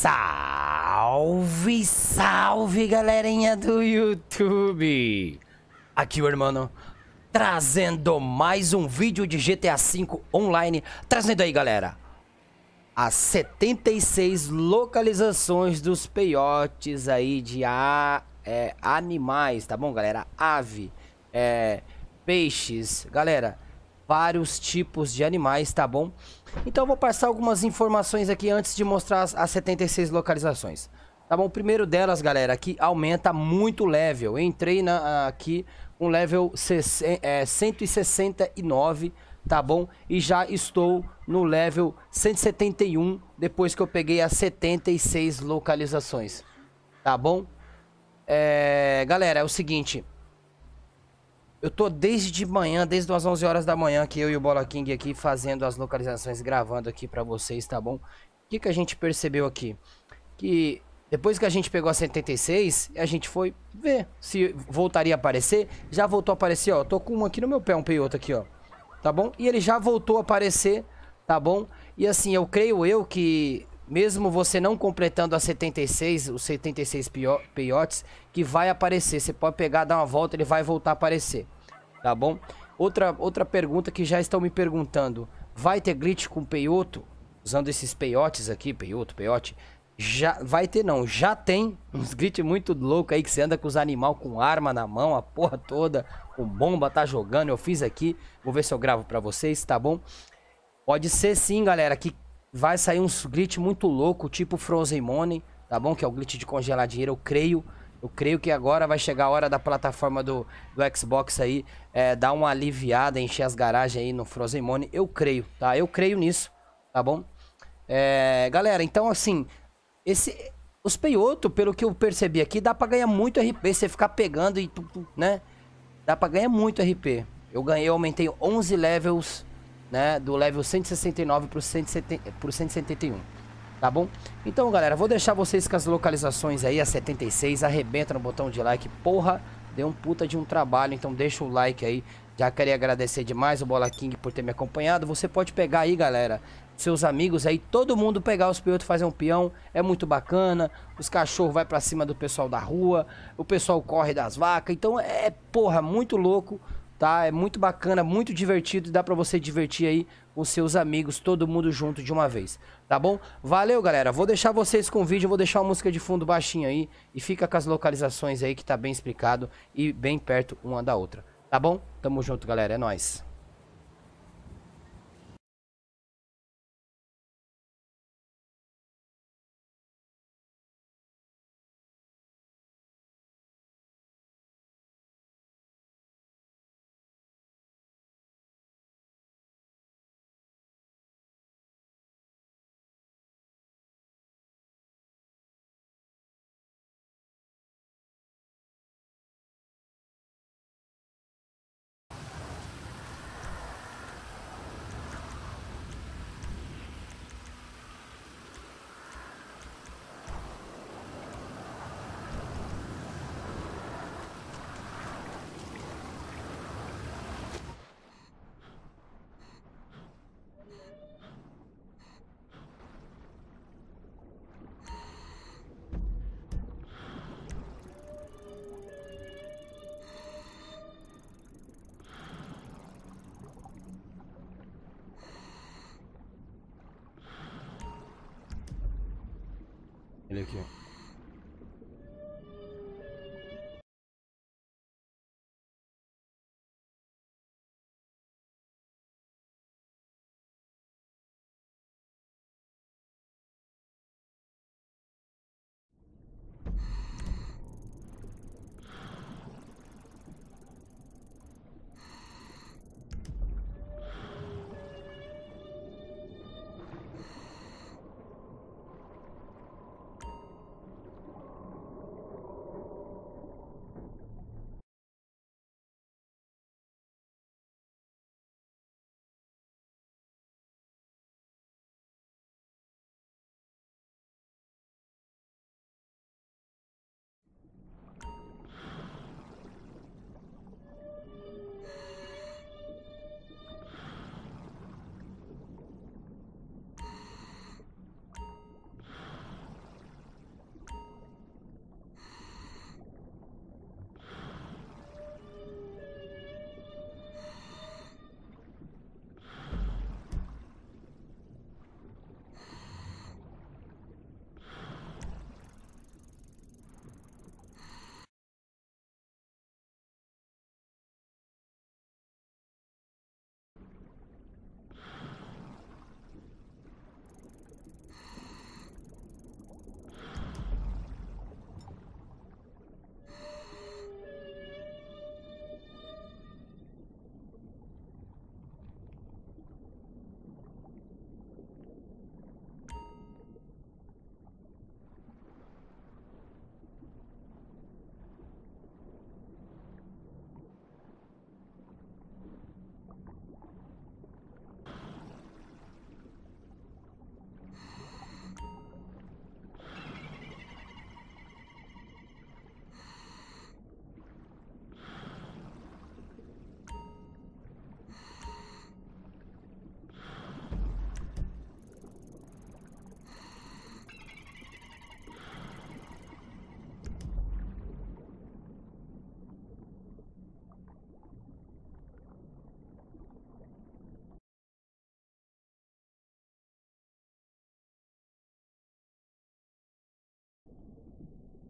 Salve, salve, galerinha do YouTube! Aqui o Hermano, trazendo mais um vídeo de GTA V Online. Trazendo aí, galera, as 76 localizações dos peiotes aí de animais, tá bom, galera? Ave, peixes, galera, vários tipos de animais, tá bom? Então eu vou passar algumas informações aqui antes de mostrar as 76 localizações. Tá bom? O primeiro delas, galera, que aumenta muito o level. Eu entrei aqui com level 169, tá bom? E já estou no level 171 depois que eu peguei as 76 localizações. Tá bom? Galera, é o seguinte. Eu tô desde manhã, desde as 11 horas da manhã, que eu e o Bola King aqui fazendo as localizações, gravando aqui pra vocês, tá bom? O que a gente percebeu aqui? Que depois que a gente pegou a 76, a gente foi ver se voltaria a aparecer. Já voltou a aparecer, ó. Tô com um aqui no meu pé, um peioto aqui, ó. Tá bom? E ele já voltou a aparecer, tá bom? E assim, eu creio que mesmo você não completando a 76, os 76 peiotes, que vai aparecer. Você pode pegar, dar uma volta, ele vai voltar a aparecer. Tá bom? Outra pergunta que já estão me perguntando. Vai ter glitch com peioto? Usando esses peiotes aqui, peiote. Já vai ter não, já tem uns glitch muito louco aí que você anda com os animais com arma na mão, a porra toda, com bomba, tá jogando. Eu fiz aqui, vou ver se eu gravo pra vocês, tá bom? Pode ser sim, galera, que vai sair uns glitch muito louco, tipo Frozen Money, tá bom? Que é o glitch de congelar dinheiro, eu creio. Eu creio que agora vai chegar a hora da plataforma do Xbox aí dar uma aliviada, encher as garagens aí no Frozen Money. Eu creio, tá? Eu creio nisso, tá bom? Galera, então assim, os peioto, pelo que eu percebi aqui, dá pra ganhar muito RP. Você ficar pegando e, né? Dá pra ganhar muito RP. Eu aumentei 11 levels, né? Do level 169 pro 171. Tá bom? Então, galera, vou deixar vocês com as localizações aí, a 76. Arrebenta no botão de like. Porra, deu um puta de um trabalho. Então deixa o like aí. Já queria agradecer demais o Bola King por ter me acompanhado. Você pode pegar aí, galera, seus amigos aí, todo mundo pegar os peiotos, fazer um peão. É muito bacana. Os cachorros vai pra cima do pessoal da rua. O pessoal corre das vacas. Então porra, muito louco. Tá? É muito bacana, muito divertido. Dá pra você divertir aí com seus amigos, todo mundo junto de uma vez. Tá bom? Valeu, galera. Vou deixar vocês com o vídeo. Vou deixar uma música de fundo baixinho aí. E fica com as localizações aí que tá bem explicado. E bem perto uma da outra. Tá bom? Tamo junto, galera. É nóis. Olha aqui, ó.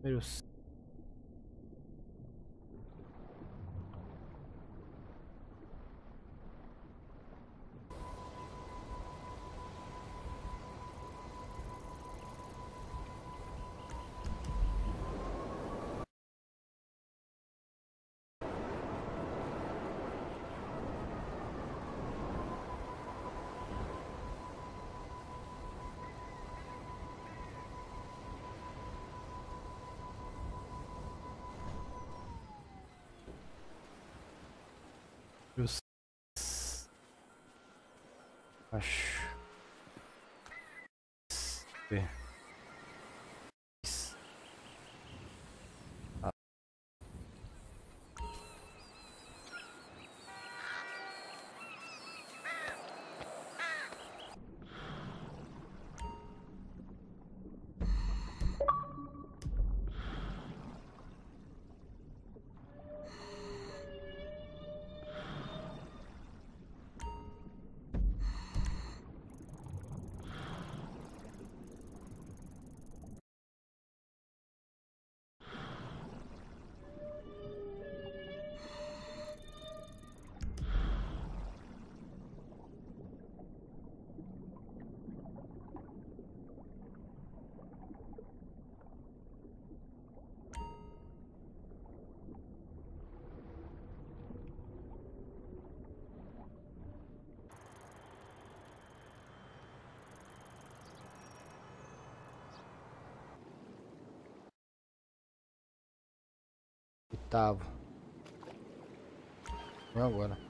Número acho. Oitavo. E agora?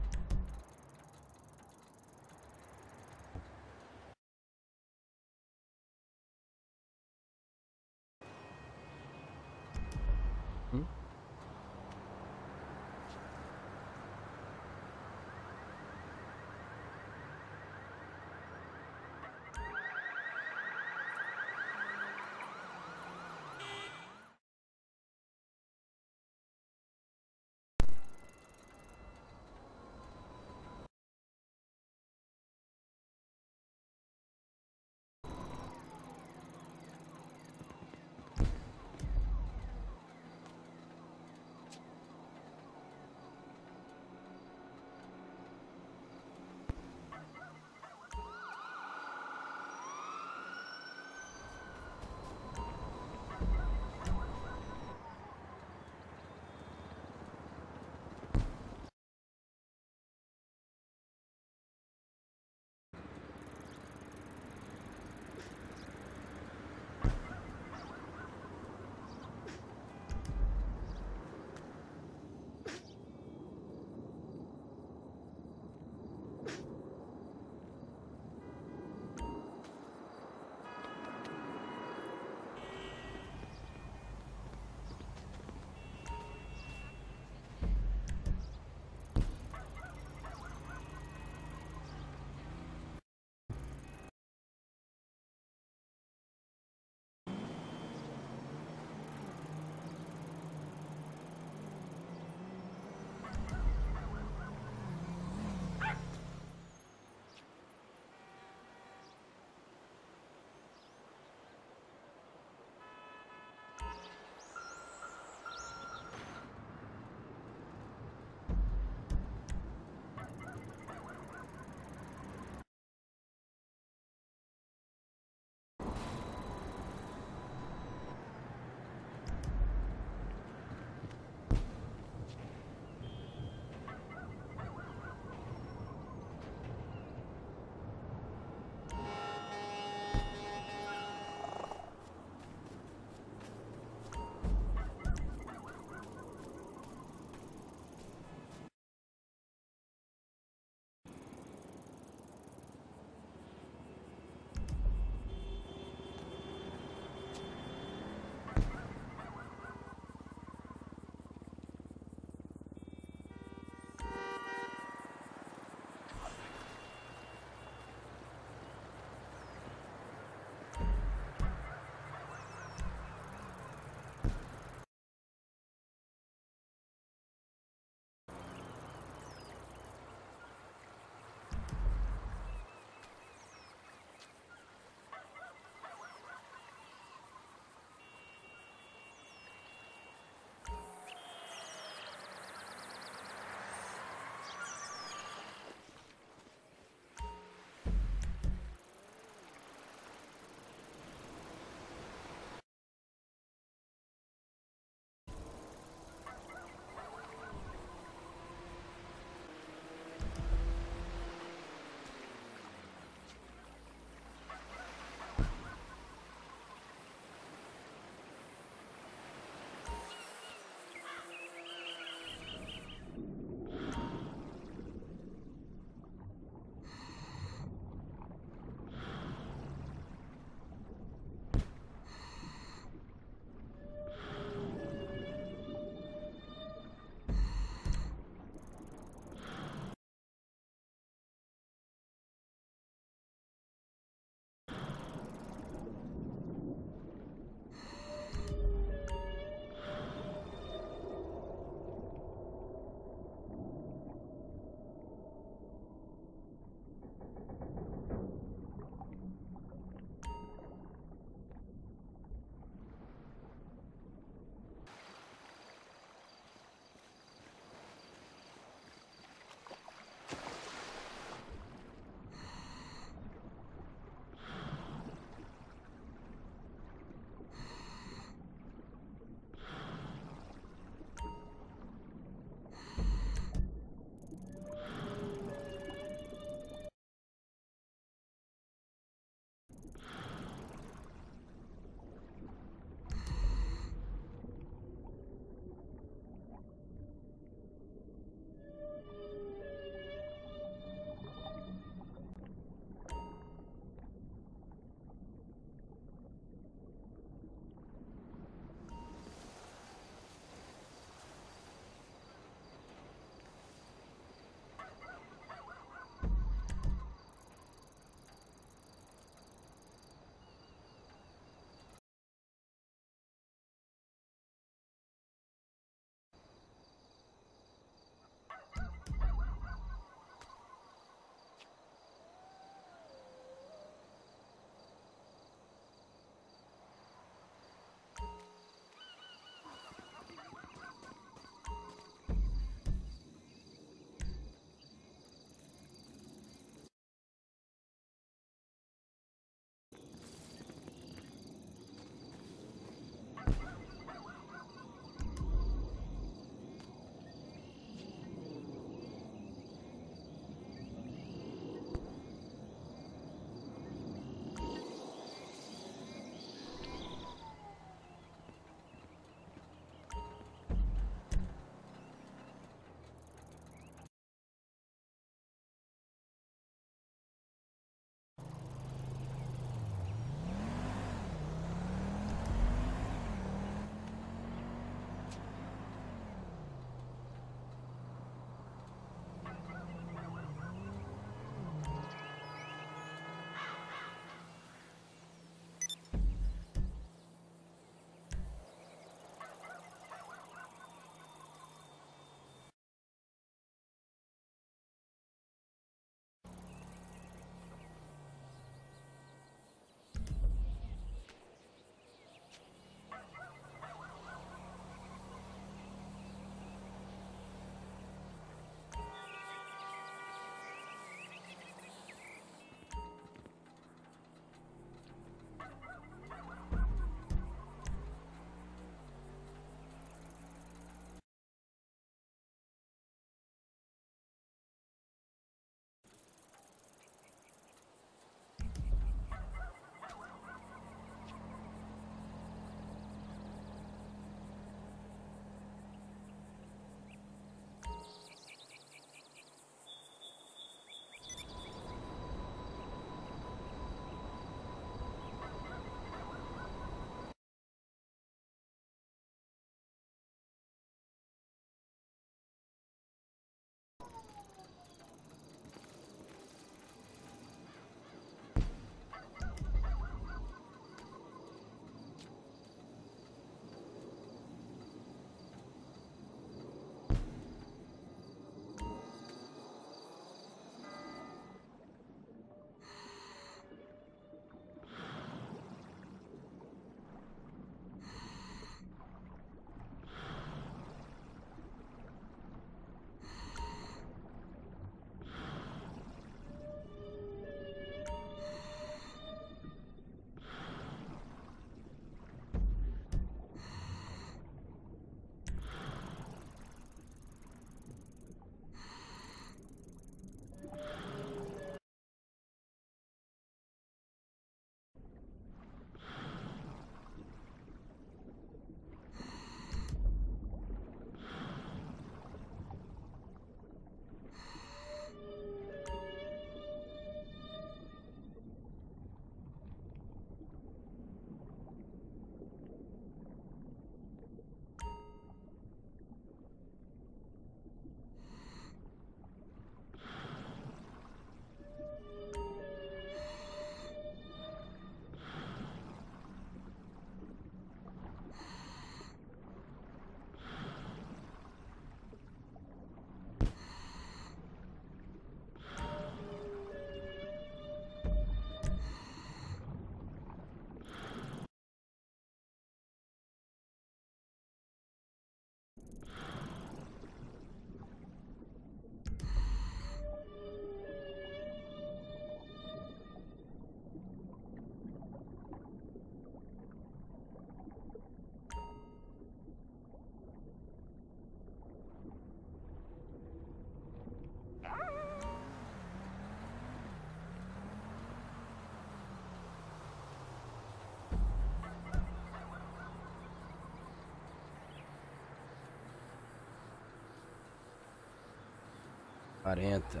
40.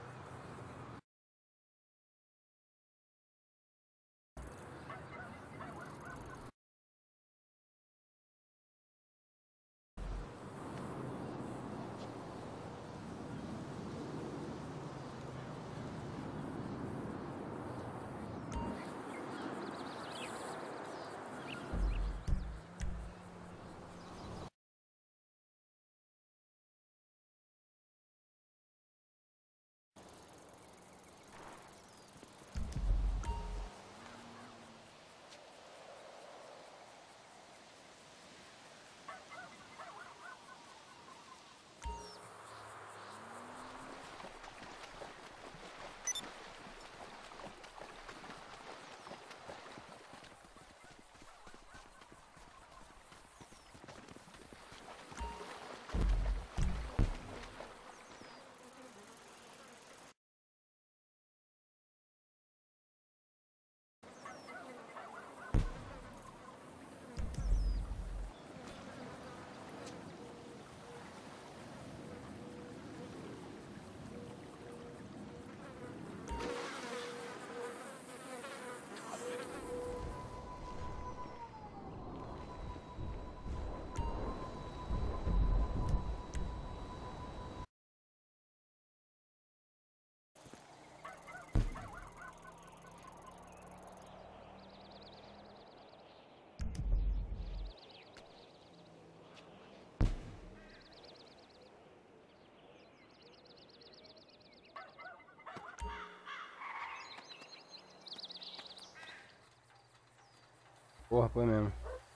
Porra, foi mesmo.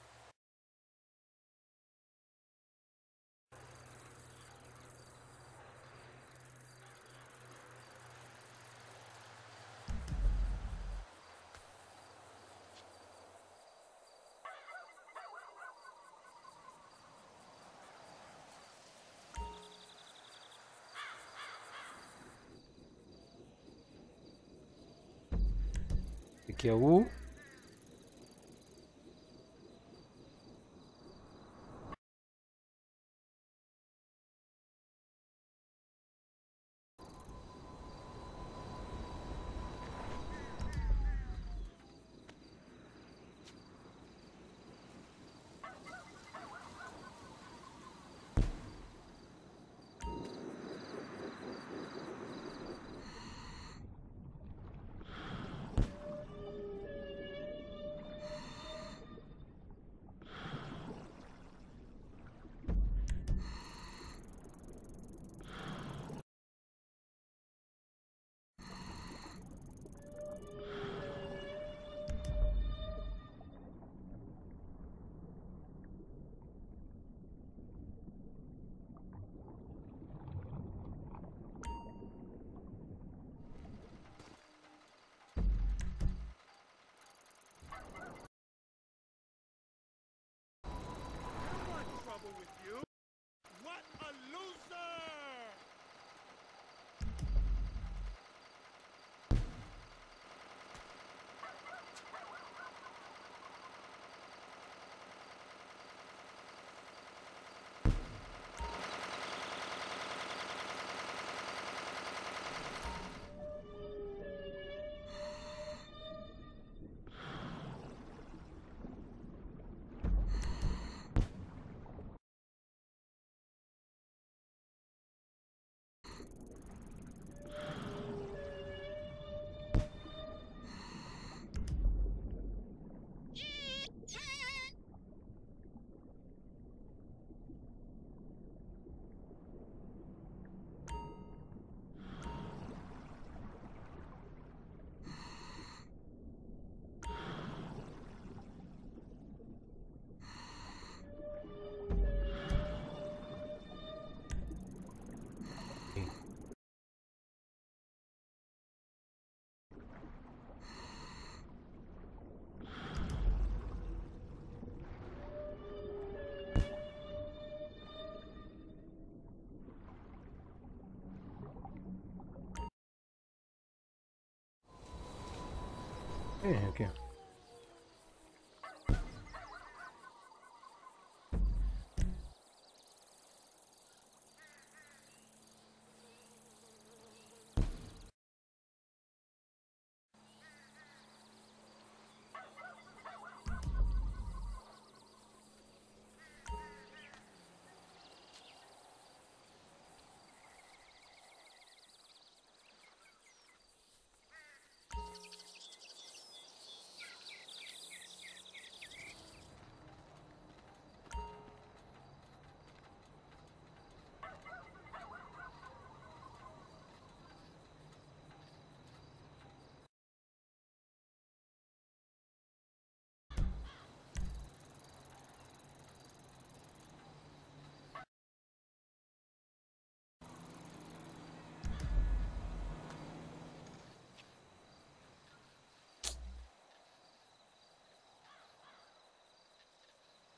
Aqui é o...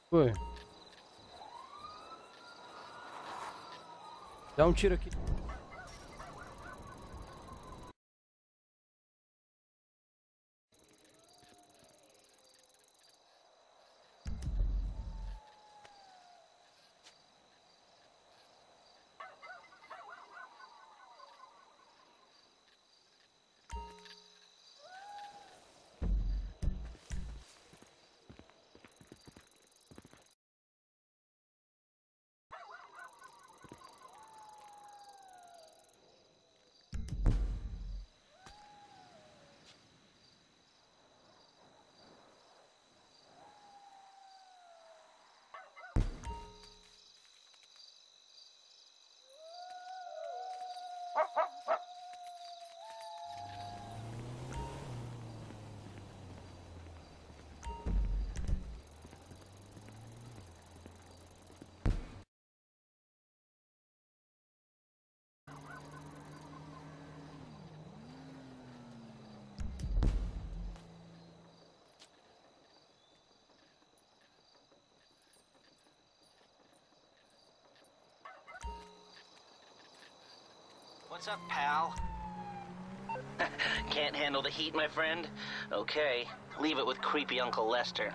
Foi. Dá um tiro aqui. What's up, pal? Can't handle the heat, my friend? Okay, leave it with creepy Uncle Lester.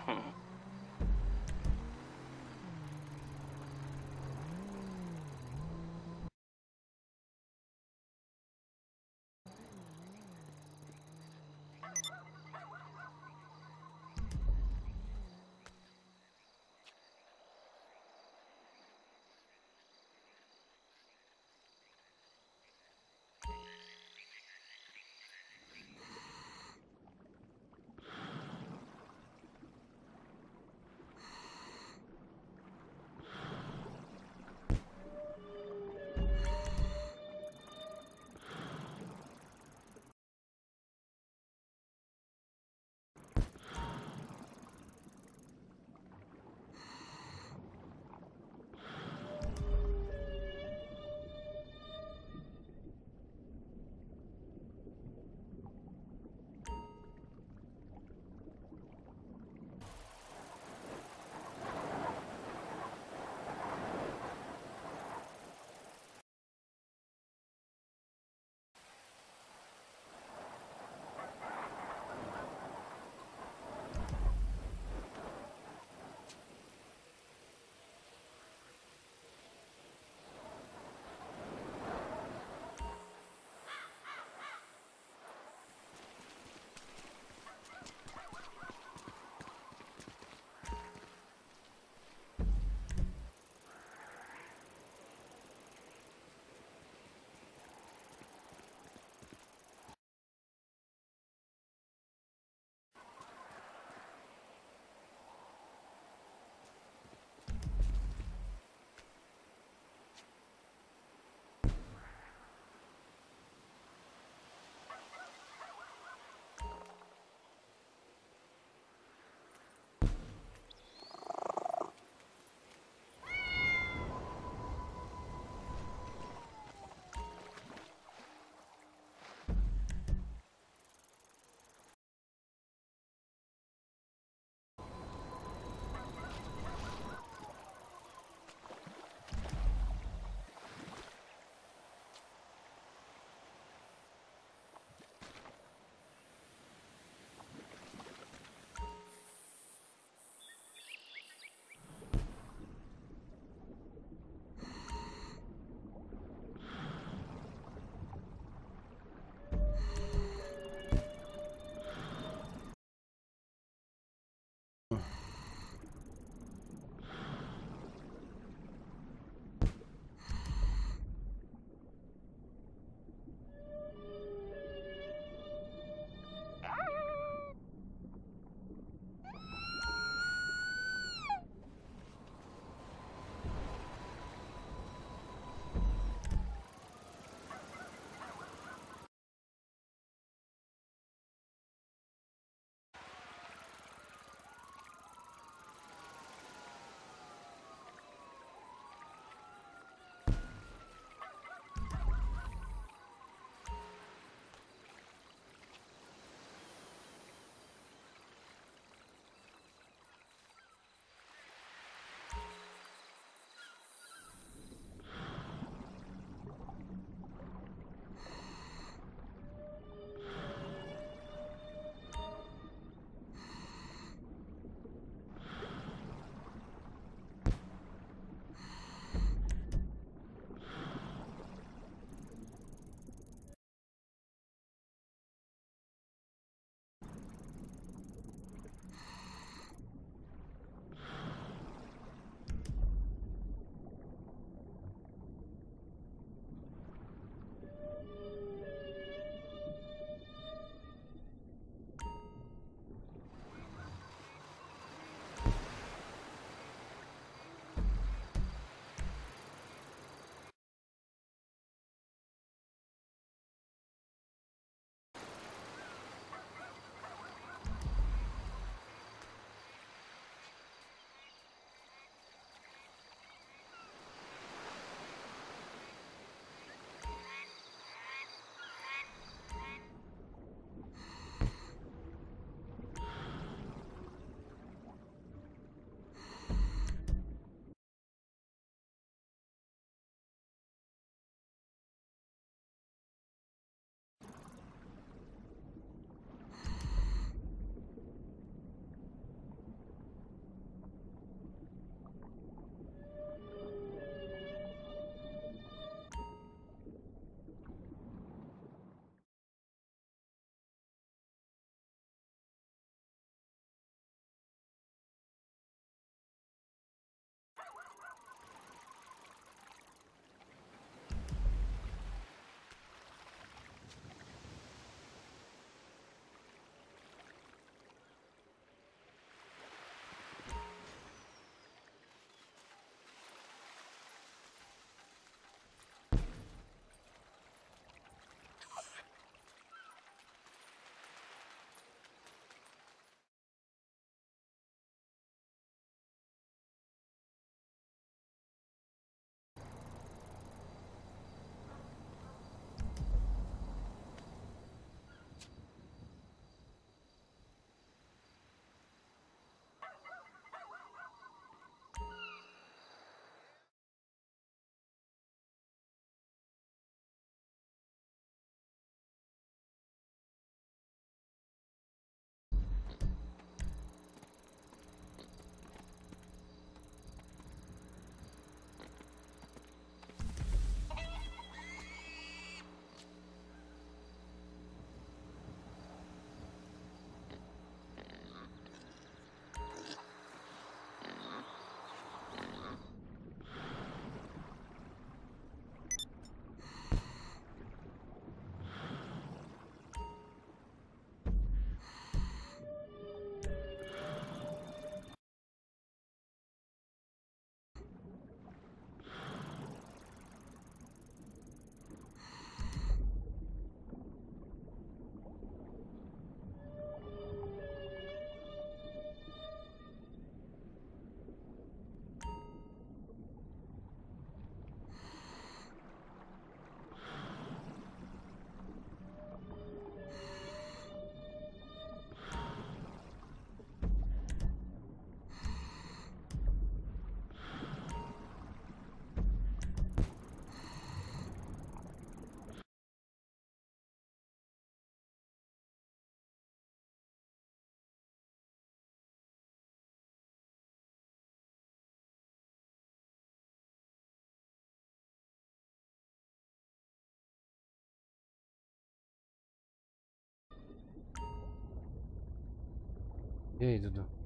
E aí, Dudu?